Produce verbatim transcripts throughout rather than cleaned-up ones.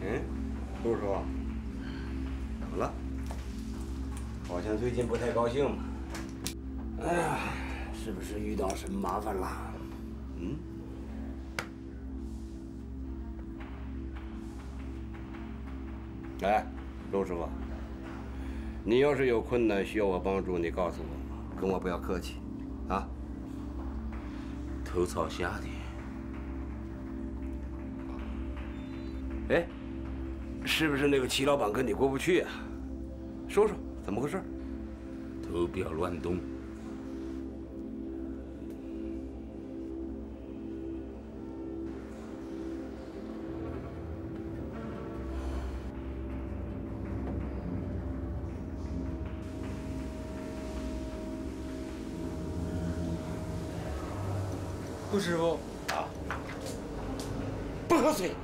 嗯，叔叔，怎么了？好像最近不太高兴嘛。哎呀，是不是遇到什么麻烦了？嗯？哎，陆师傅，你要是有困难需要我帮助，你告诉我，跟我不要客气，啊。 头朝下的。 哎，是不是那个齐老板跟你过不去啊？说说怎么回事？ 头不要乱动。 陆师傅啊，不喝水。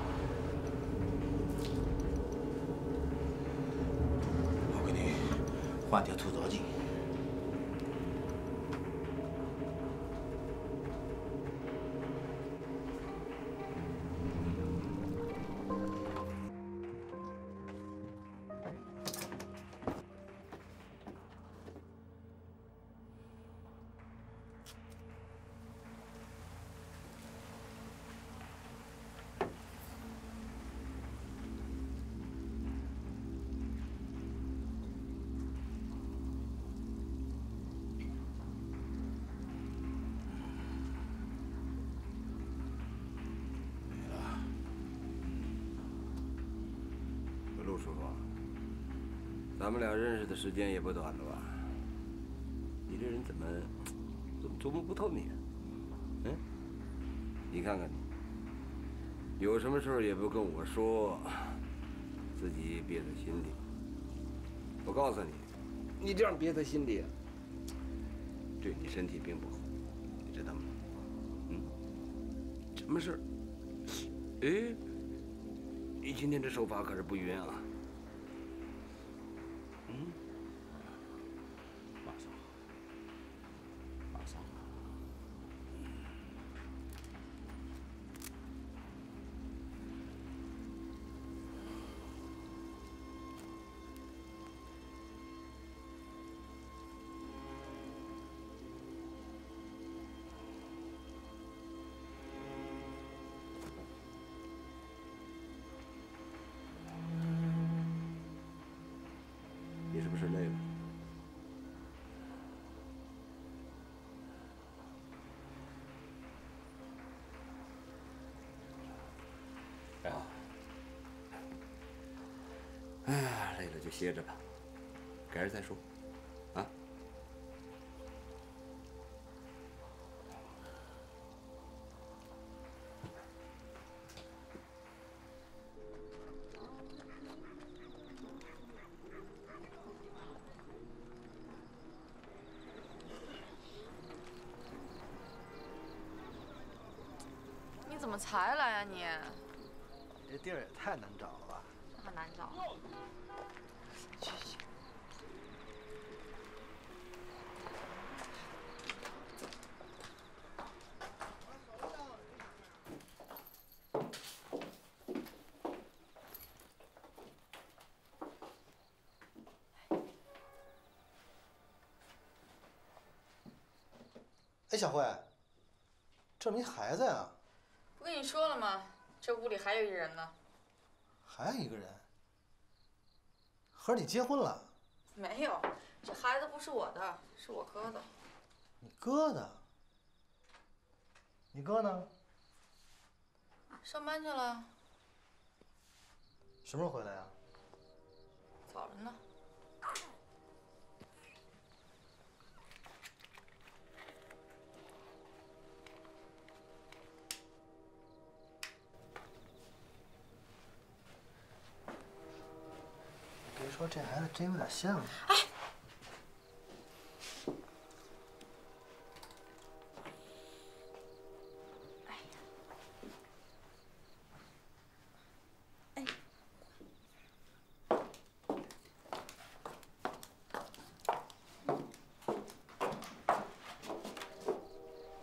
我给你换条吐槽镜。 陆叔叔，咱们俩认识的时间也不短了吧？你这人怎么怎么琢磨不透你？嗯？你看看你，有什么事也不跟我说，自己憋在心里。我告诉你，你这样憋在心里，对你身体并不好，你知道吗？嗯？什么事儿？哎，你今天这手法可是不匀啊！嗯， 马上，马上。 你是不是累了？啊，哎呀，累了就歇着吧，改日再说，啊。 你怎么才来呀你？ 这地儿也太难找了吧？ 很难找。 去去。哎，小慧，这没孩子呀？ 不跟你说了吗？这屋里还有一人呢。 还有一个人。和你结婚了？ 没有，这孩子不是我的，是我哥的。 你哥的？你哥呢？ 上班去了。 什么时候回来呀？ 早着呢。 别说这孩子真有点像。 哎。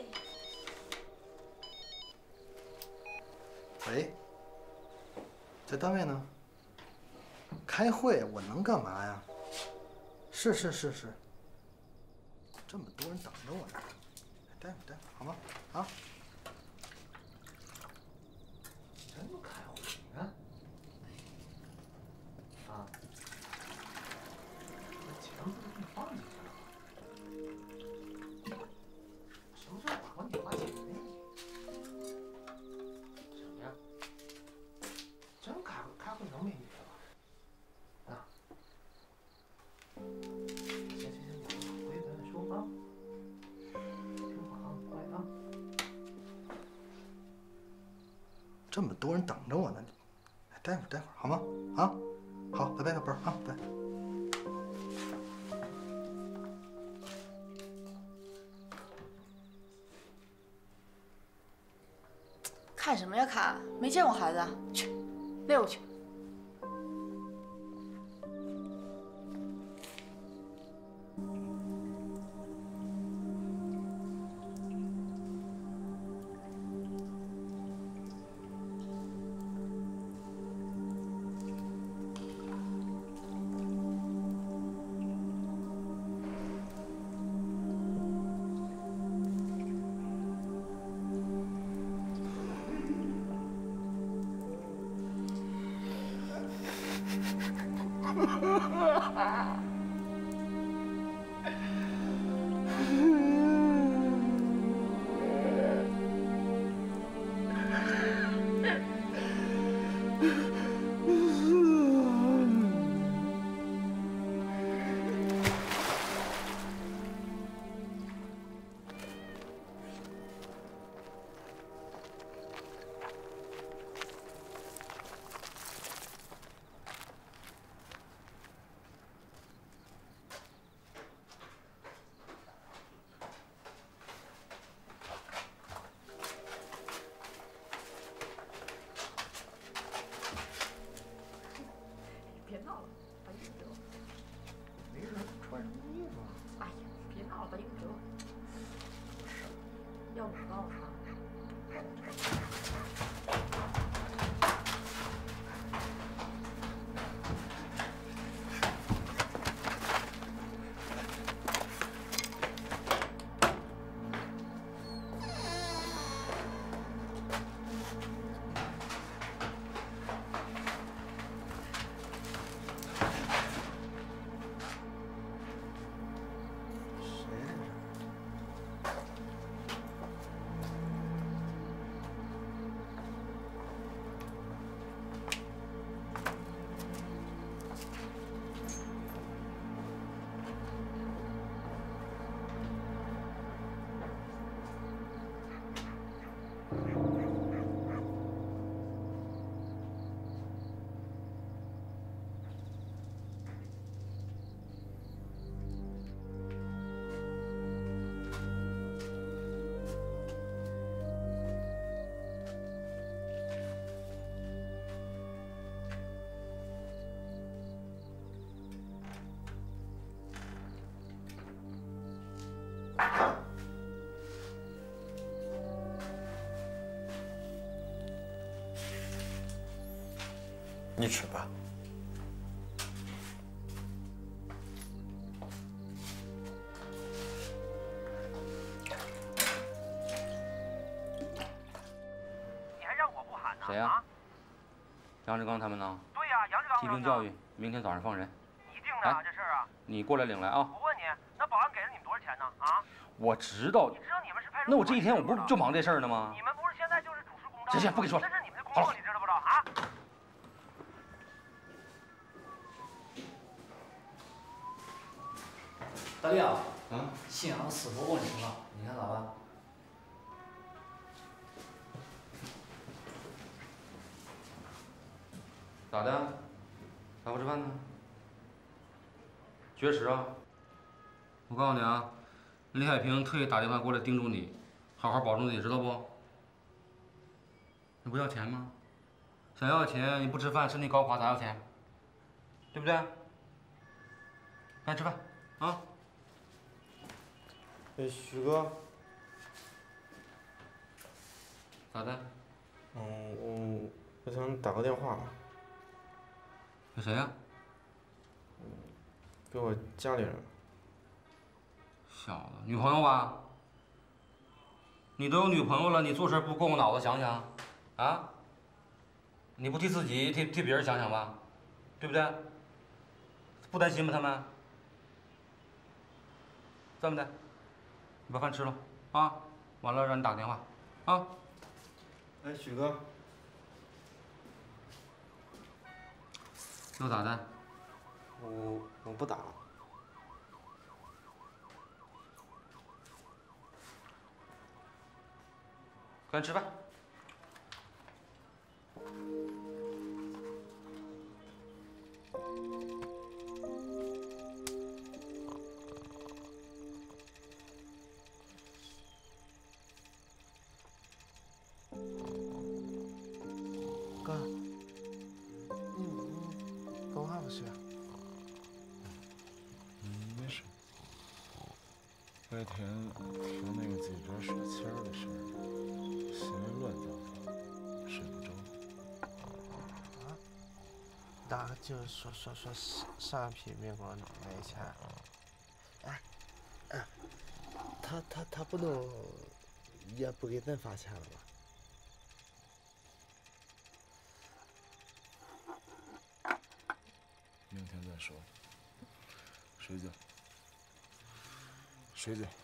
喂，小在单位呢。开会我能干嘛呀？是是是是。这么多人等着我呢，待会儿待会儿好吗？啊？真开会呢？啊？把钱不是给你放进去了吗？什么时候管过你花钱呢？什么呀？真开会开会能没女的吗？啊？行行行，回去咱再说啊。听话啊，乖啊。这么多人等着我呢，待会儿待会儿好吗？啊，好，拜拜，宝贝儿啊，拜。 看什么呀看？没见过孩子，去，溜去。别闹了，把衣服给我。 没人穿什么衣服啊？ 哎呀，别闹了，把衣服给我。要不你帮我穿。 你吃吧。 你还让我不喊呢？ 谁呀、啊？杨志刚他们呢？ 对呀、啊，杨志刚。 批评教育，明天早上放人。 你定的、啊、这事儿啊？ 你过来领来啊！ 我问你，那保安给了你们多少钱呢？啊？ 我知道。 你知道你们是派出所。 那我这一天我不是就忙这事儿呢吗？ 你们不是现在就是主持公道？ 行行，不跟你说了。 这是你们的工作，你知道不知道啊？ 大力啊， 嗯， 信阳死活不领了，你看咋办？ 咋的？咋不吃饭呢？绝食啊！我告诉你啊，李海平特意打电话过来叮嘱你，好好保重自己，知道不？你不要钱吗？想要钱，你不吃饭，身体搞垮咋要钱？对不对？来吃饭啊！ 哎，许哥。 咋的？ 嗯，我我想打个电话。 给谁呀？ 给我家里人。 小子，女朋友吧？你都有女朋友了，你做事不过过脑子想想，啊？你不替自己，替替别人想想吧，对不对？不担心吗？他们？这么的，你把饭吃了啊，完了让你打个电话，啊。 哎，许哥。 又咋的？ 我我不打了。 赶紧吃饭。 哥，你你跟我还不去？ 嗯，没事。白天听那个记者说钱儿的事儿，心里乱糟糟，睡不着。 啊？那就是说说说上上批没给我没钱。哎，哎，他他他不能也不给咱发钱了吧？ 明天再说。睡觉。睡觉。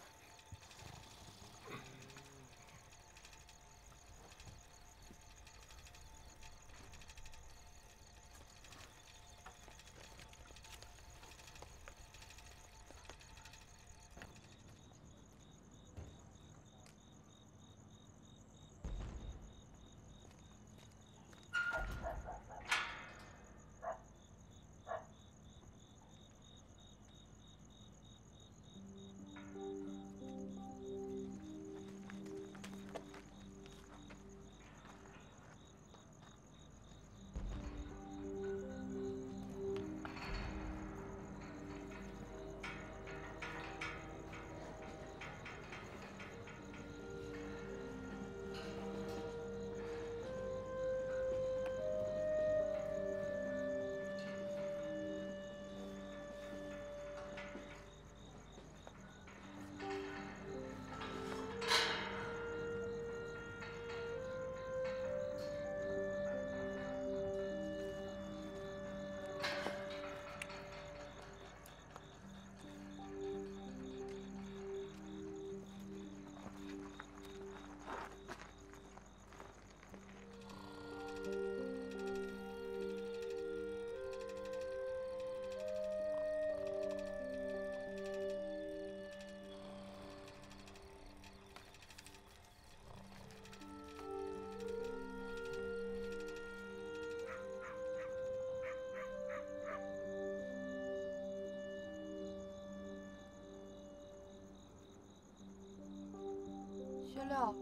学六，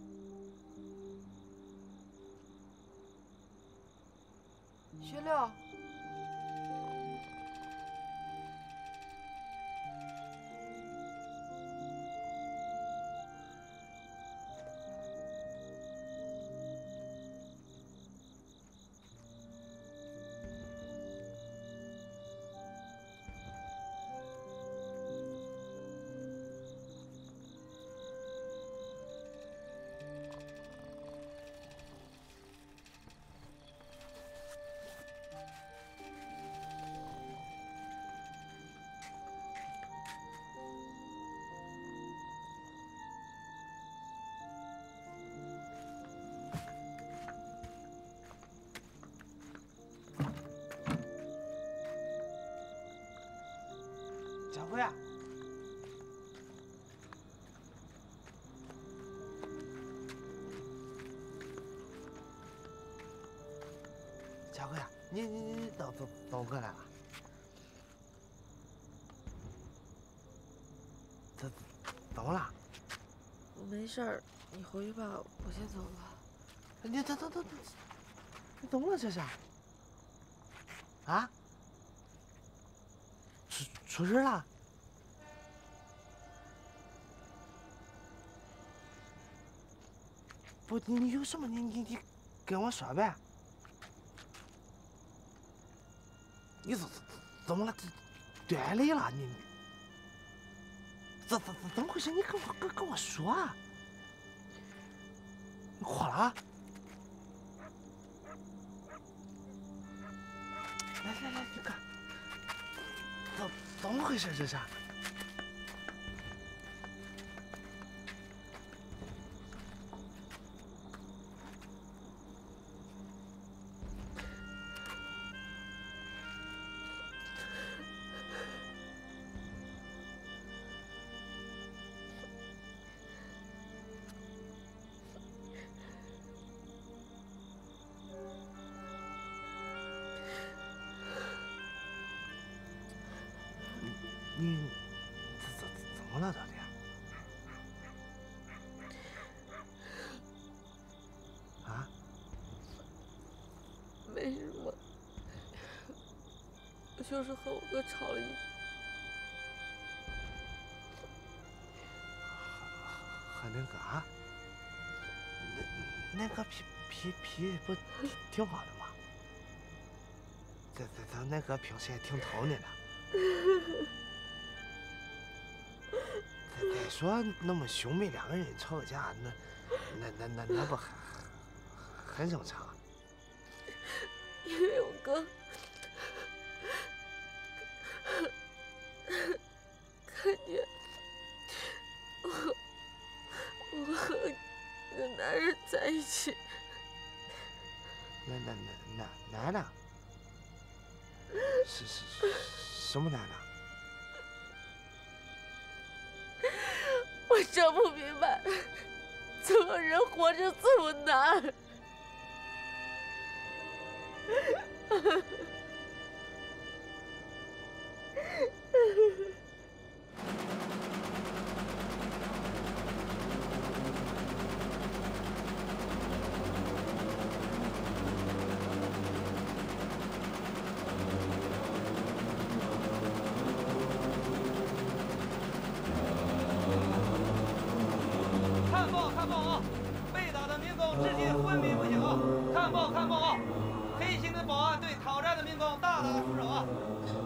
学六， 小辉啊！小辉啊，你你你都都都过来了？怎怎么了？ 没事儿，你回去吧，我先走了。 你等等等等，你怎么了这是？啊？出出事了？不，你你有什么你你你跟我说呗。 你怎怎么了？断裂了？你怎怎怎怎么回事？你跟我跟跟我说啊！你哭了？来来来，你看，怎怎么回事这是？你怎怎怎么了，到底？啊？ 没什么，我就是和我哥吵了一架。 和那个啊？那那个脾脾脾气不挺好的吗？咱咱咱那个平时也挺疼你的。再说那么兄妹两个人吵个架，那那那那那不很很正常？ 因为我哥看见我我和一个男人在一起。 那那那那男的？是是是什么男的？ 我整不明白，怎么人活着这么难？ 看报看报啊！被打的民工至今昏迷不醒啊！看报看报啊！黑心的保安对讨债的民工大打出手啊！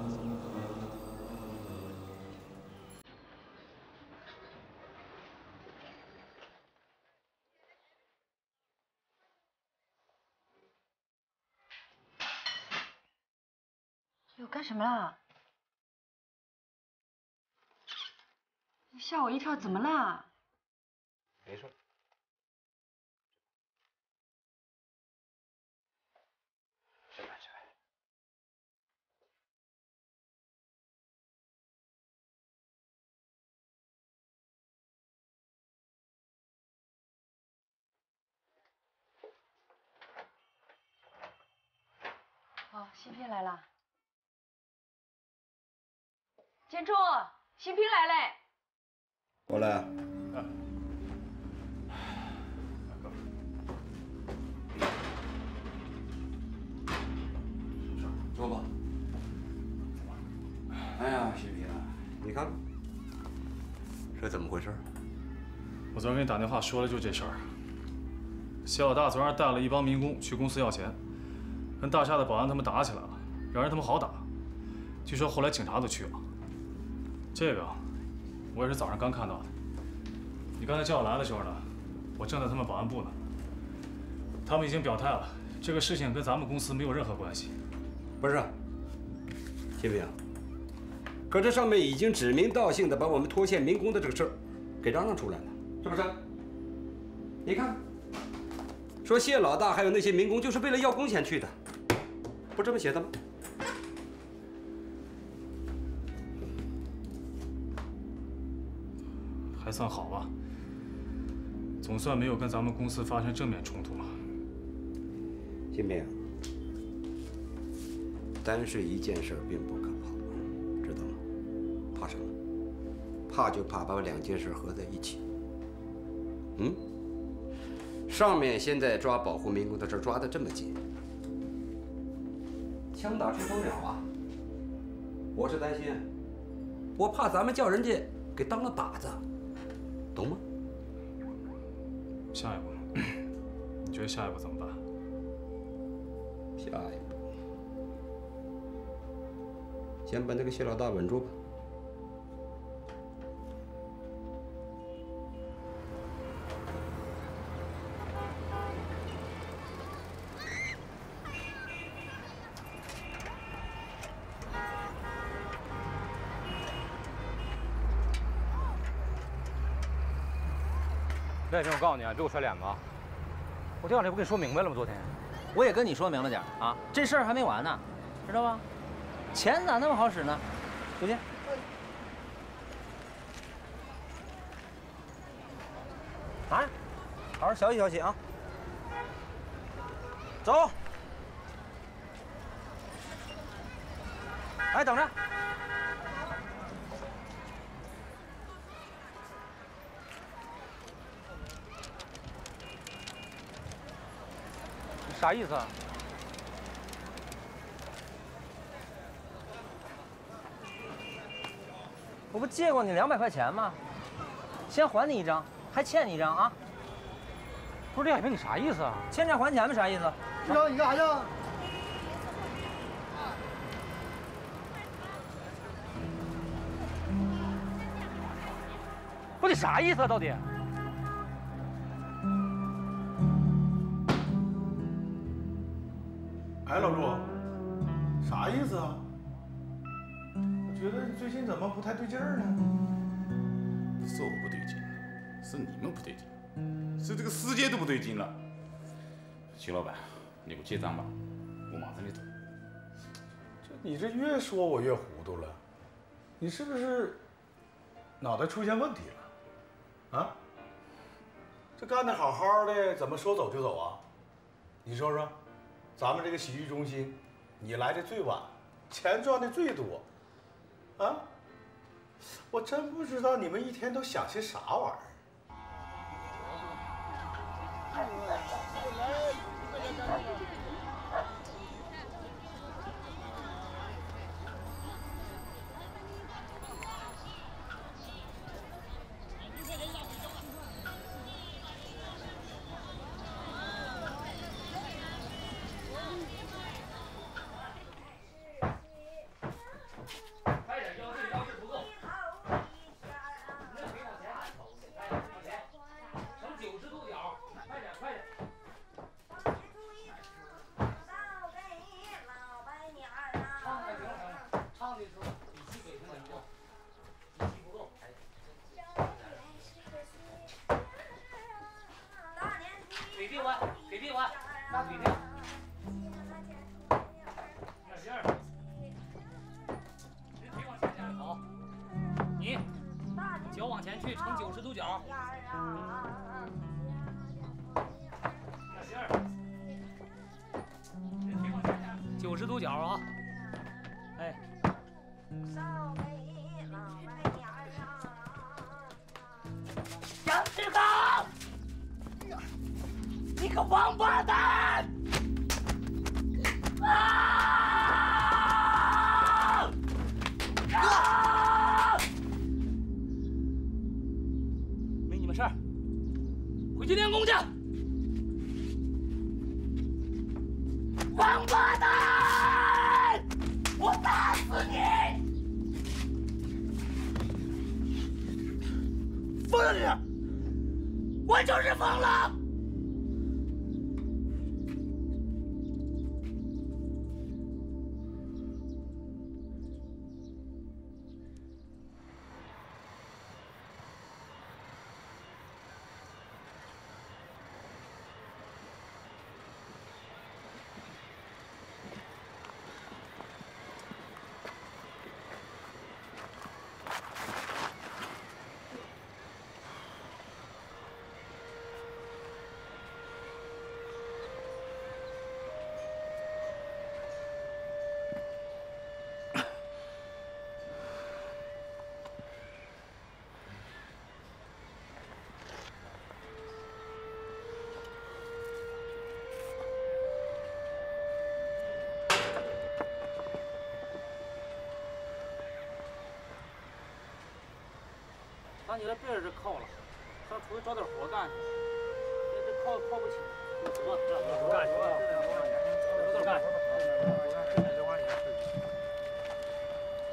哟，干什么啦？吓我一跳，怎么啦？ 没事。吃饭吃饭。 哦，新品来了。建trung，新品来嘞。 过来。坐吧。哎呀，新平，你看，这怎么回事？ 我昨儿给你打电话说了，就这事儿。谢老大昨儿带了一帮民工去公司要钱，跟大厦的保安他们打起来了，让人他们好打。据说后来警察都去了。这个，我也是早上刚看到的。你刚才叫我来的时候呢，我正在他们保安部呢。他们已经表态了，这个事情跟咱们公司没有任何关系。 不是，新平，可这上面已经指名道姓的把我们拖欠民工的这个事儿给嚷嚷出来了，是不是？你看，说谢老大还有那些民工就是为了要工钱去的，不这么写的吗？ 还算好吧，总算没有跟咱们公司发生正面冲突。 新平，单是一件事并不可怕，知道吗？怕什么？怕就怕把两件事合在一起。嗯？上面现在抓保护民工的事抓得这么紧，枪打出头鸟啊！我是担心，我怕咱们叫人家给当了靶子，懂吗？ 下一步，你觉得下一步怎么办？ 下一步， 先把那个谢老大稳住吧。 赖平，我告诉你啊，别给我甩脸子啊！我这两天不跟你说明白了吗？昨天， 我也跟你说明了点啊，这事儿还没完呢，知道吧？钱咋那么好使呢？回去。啊，好好学习学习啊！走。哎，等着。 啥意思啊？ 我不借过你两百块钱吗？先还你一张，还欠你一张啊！ 不是李海平，你啥意思啊？ 欠债还钱吗？啥意思？ 师兄，你干啥去？ 不，你啥意思啊？到底？ 哎，老陆，啥意思啊？我觉得你最近怎么不太对劲儿呢？ 是我不对劲，是你们不对劲，是这个世界都不对劲了。徐老板，你给我结账吧，我马上就走。 这你这越说我越糊涂了，你是不是脑袋出现问题了？啊？这干得好好的，怎么说走就走啊？你说说。 咱们这个洗浴中心，你来的最晚，钱赚的最多，啊！我真不知道你们一天都想些啥玩意儿。 九十度角啊！哎， 杨志刚，你个王八蛋！啊！啊！ 没你们事儿，回去练功去。 王八蛋！我打死你！疯了你！我就是疯了！ 把你的别人这铐了，上出去找点活干去。这这铐铐不起，走吧，不干去，不干去。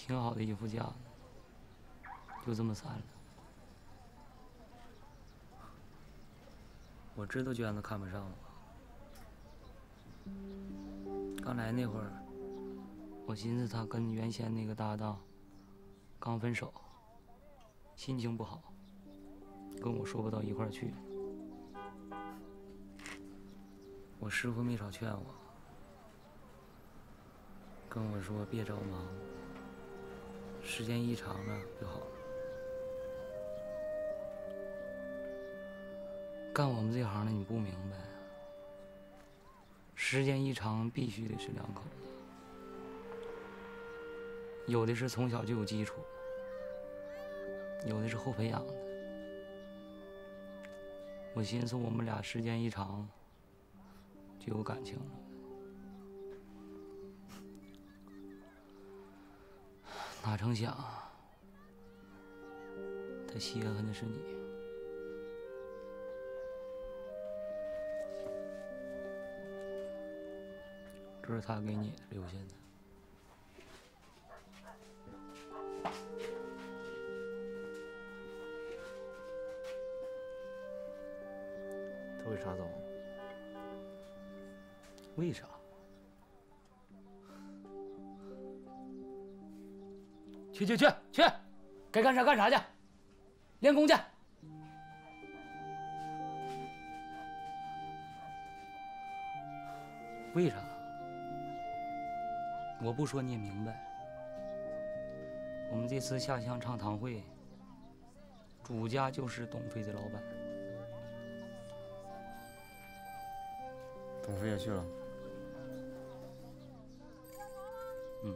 挺好的一副架子，就这么散了。我知道娟子看不上我。刚来那会儿，我寻思她跟原先那个搭档刚分手，心情不好，跟我说不到一块儿去。我师傅没少劝我，跟我说别着忙，时间一长了就好了。干我们这行的你不明白，时间一长必须得是两口子，有的是从小就有基础，有的是后培养的。我寻思我们俩时间一长就有感情了，哪成想他稀罕的是你。这是他给你留下的。 他为啥走？ 为啥？去去去去，该干啥干啥去，练功去。为啥？我不说你也明白。我们这次下乡唱堂会，主家就是董飞的老板。 董飞也去了。 嗯。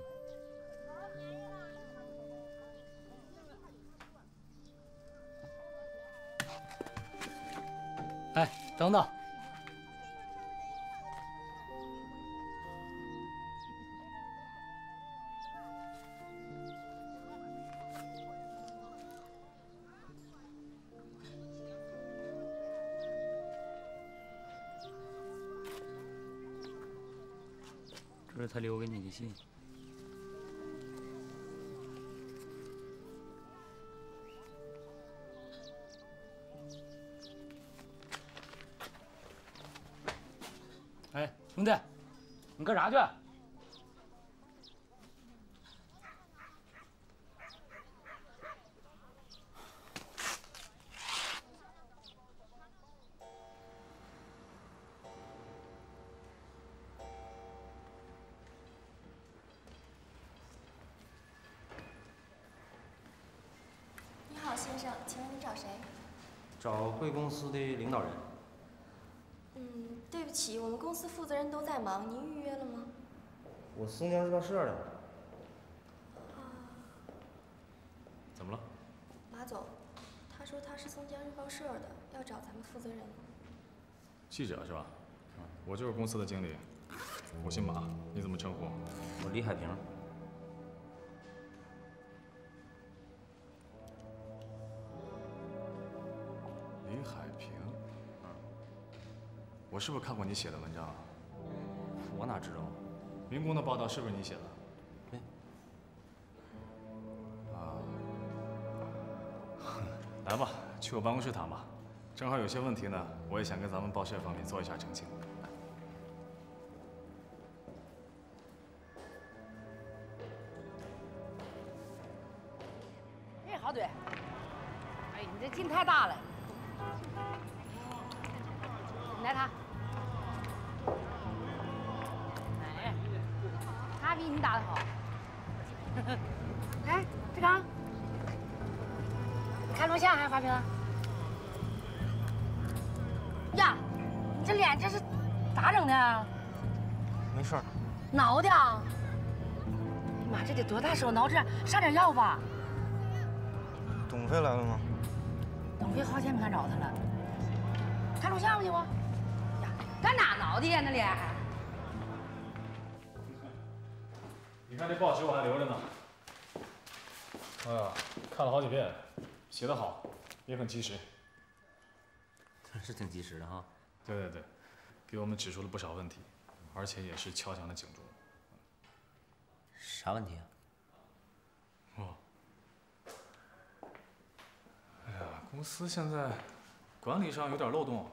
哎，等等。这是他留给你的信。哎，兄弟，你干啥去？ 先生，请问您找谁？ 找贵公司的领导人。 嗯，对不起，我们公司负责人都在忙，您预约了吗？ 我松江日报社的。 啊， 怎么了？ 马总，他说他是松江日报社的，要找咱们负责人。 记者是吧？我就是公司的经理，我姓马，你怎么称呼？ 我李海平。 李海平，我是不是看过你写的文章？ 我哪知道？ 民工的报道是不是你写的？ 对。 啊，来吧，去我办公室谈吧。正好有些问题呢，我也想跟咱们报社方面做一下澄清。 哎，郝队，哎，你这劲太大了。来他，哎，他比你打得好。哎，志刚，看录像还是发屏？呀，你这脸这是咋整的？ 没事儿。 挠的？哎妈，这得多大手挠这？上点药吧。 董飞来了吗？ 董飞好久没看着他了。看录像不行吗？呀，干哪挠的呀？那脸？ 你看这报纸我还留着呢。哎呀，看了好几遍，写得好，也很及时。 是挺及时的哈。 对对对，给我们指出了不少问题，而且也是敲响了警钟。 啥问题啊？ 公司现在管理上有点漏洞。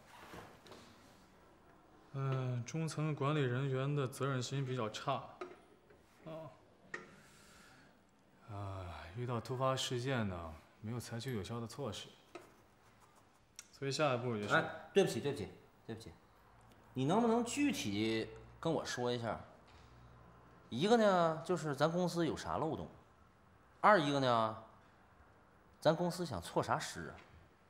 嗯，中层管理人员的责任心比较差。啊。啊，遇到突发事件呢，没有采取有效的措施。所以下一步也是。 哎，对不起，对不起，对不起，你能不能具体跟我说一下？一个呢，就是咱公司有啥漏洞；二一个呢，咱公司想错啥失啊？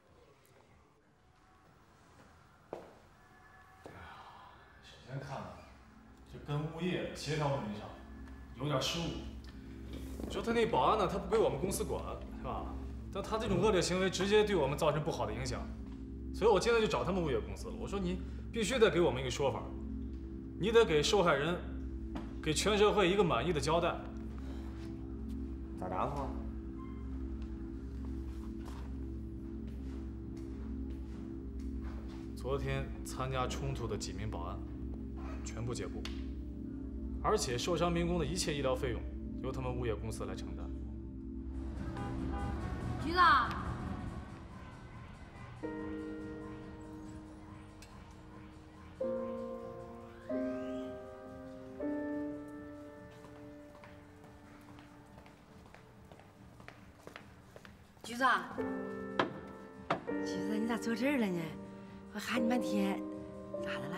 首先看呢，就跟物业协调问题上有点失误。说他那保安呢，他不归我们公司管，是吧？但他这种恶劣行为直接对我们造成不好的影响，所以我现在就找他们物业公司了。我说你必须得给我们一个说法，你得给受害人。 给全社会一个满意的交代。 咋答复啊？ 昨天参加冲突的几名保安全部解雇，而且受伤民工的一切医疗费用由他们物业公司来承担。 局子。 橘子，橘子，你咋坐这儿了呢？我喊你半天，咋的了？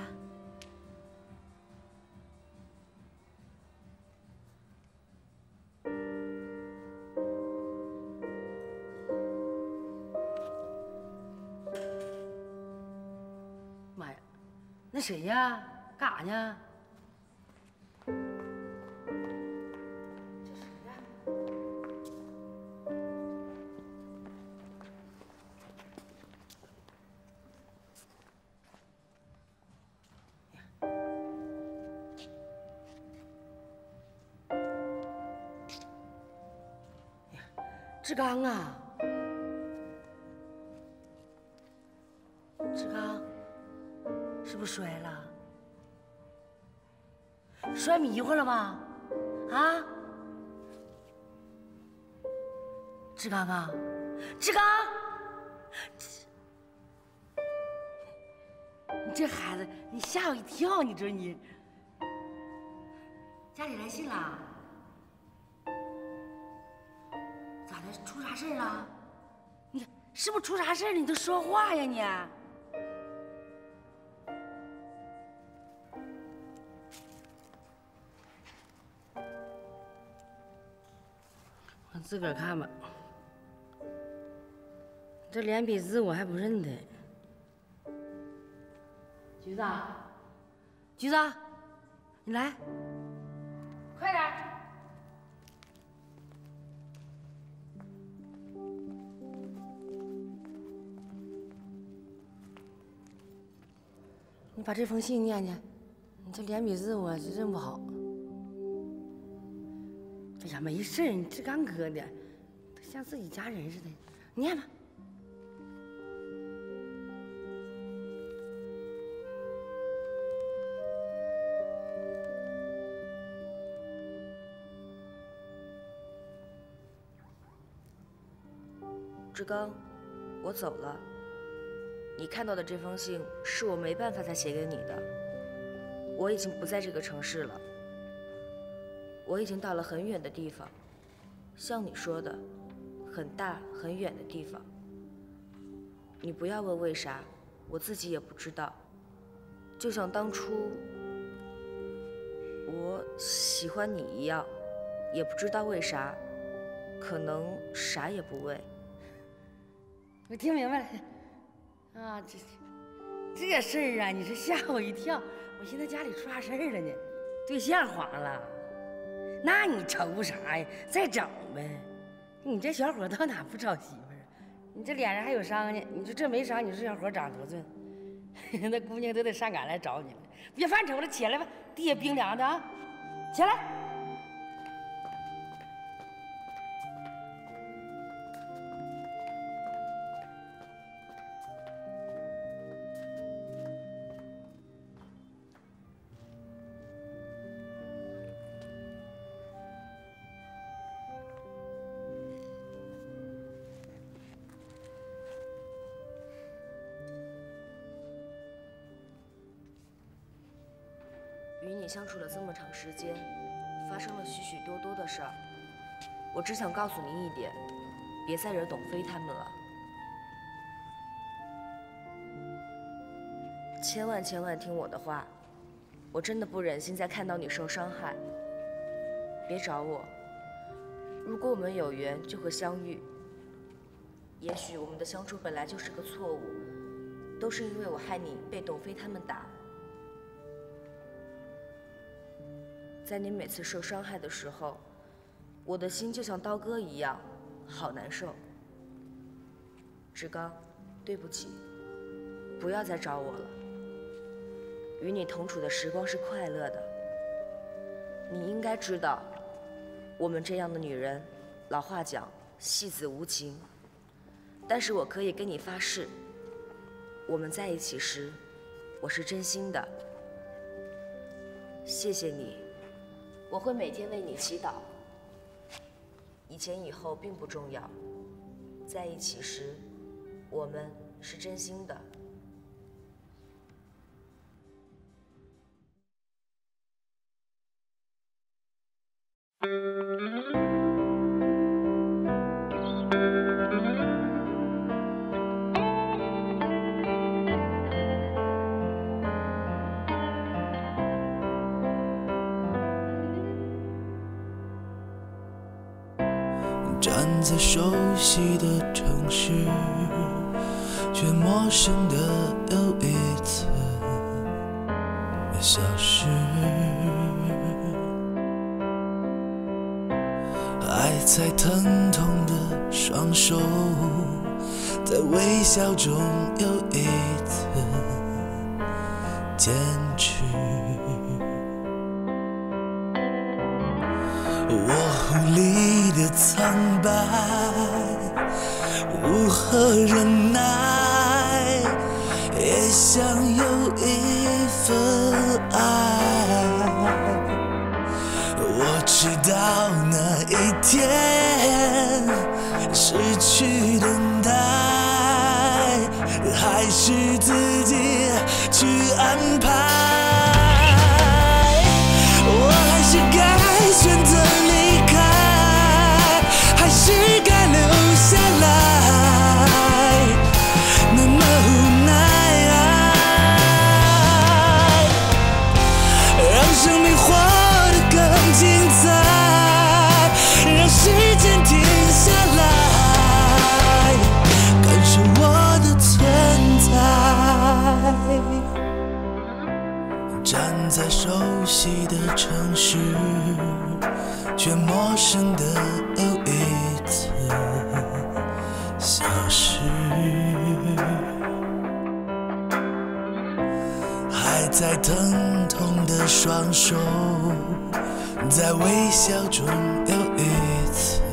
妈呀，那谁呀？干啥呢？ 志刚啊，志刚，是不是摔了？摔迷糊了吧？啊？志刚啊，志刚，你这孩子，你吓我一跳，你这你，家里来信了。 出啥事儿了？你是不是出啥事儿了？你都说话呀你！我自个儿看吧。这连笔字我还不认得。橘子，橘子，你来，快点儿！ 你把这封信念念，你这连笔字我是认不好。哎呀，没事儿，你志刚哥的，像自己家人似的，你念吧。 志刚，我走了。 你看到的这封信是我没办法再写给你的。我已经不在这个城市了，我已经到了很远的地方，像你说的，很大很远的地方。你不要问为啥，我自己也不知道。就像当初我喜欢你一样，也不知道为啥，可能啥也不为。 我听明白了。 啊，这这事儿啊，你这吓我一跳！我寻思家里出啥事儿了呢？对象黄了？那你愁啥呀？再整呗！你这小伙到哪不找媳妇儿？你这脸上还有伤呢，你说这没伤，你说这小伙长多俊，那姑娘都得上赶来找你了。别犯愁了，起来吧，地下冰凉的啊，起来。 与你相处了这么长时间，发生了许许多多的事儿。我只想告诉你一点，别再惹董飞他们了。千万千万听我的话，我真的不忍心再看到你受伤害。别找我，如果我们有缘就会相遇。也许我们的相处本来就是个错误，都是因为我害你被董飞他们打。在你每次受伤害的时候，我的心就像刀割一样，好难受。志刚，对不起，不要再找我了。与你同处的时光是快乐的，你应该知道，我们这样的女人，老话讲，戏子无情。但是我可以跟你发誓，我们在一起时，我是真心的。谢谢你，我会每天为你祈祷。以前以后并不重要，在一起时，我们是真心的。 站在熟悉的城市，却陌生的又一次消失。还在疼痛的双手，在微笑中又一次坚持。我无力的苍白，如何忍耐，也想有一份爱。我知道那一天失去等待，还是自己去安排。我还是该选择离开，还是该留下来，那么无奈。让生命活得更精彩，让时间停下来，感受我的存在。站在熟悉的城市，却陌生的又一次消失。还在疼痛的双手，在微笑中又一次